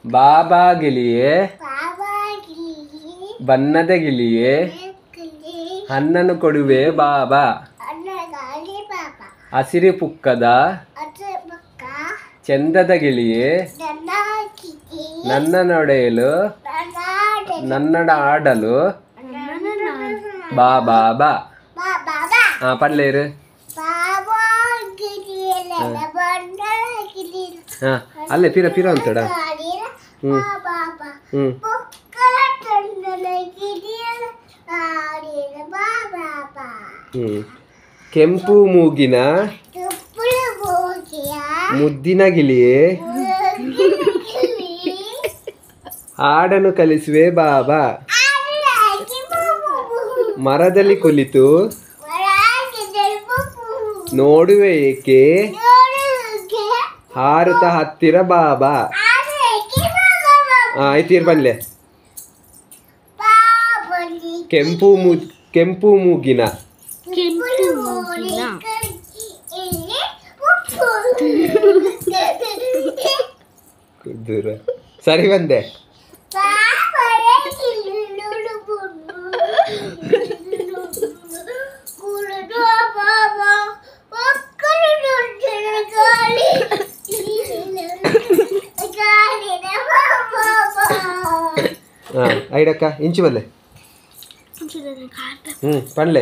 ಬಾಬಾ ಗಿಳಿಯೇ ಬಣ್ಣದ ಗಿಳಿಯೇ ಹಣ್ಣನ್ನು ಕೊಡುವೆ ಬಾಬಾ ಹಸಿರು ಪುಕ್ಕದ ಚಂದದ ಗಿಳಿಯೇ ನನ್ನ ನೋಡೆಯಲು ನನ್ನಡ ಆಡಲು ಬಾ ಬಾ ಬಾ ಪಡ್ಲೇರು ಅಲ್ಲೇ ಪಿರ ಪಿರ ಅಂತಡ ಕೆಂಪು ಮೂಗಿನ ಮುದ್ದಿನ ಗಿಳಿಯೇ ಹಾಡನ್ನು ಕಲಿಸುವೆ ಬಾಬಾ ಮರದಲ್ಲಿ ಕುಳಿತು ನೋಡುವೆ ಏಕೆ ಹಾರುತ್ತ ಹತ್ತಿರ ಬಾಬಾ ಆಯ್ತೀರ್ ಬನ್ಲೆ ಕೆಂಪು ಮೂಗಿನ ದೂರ ಸರಿ ಬಂದೆ ಐಡಕ್ಕ ಇಂಚು ಬಲ್ಲೆ ಪಣ್ಲೆ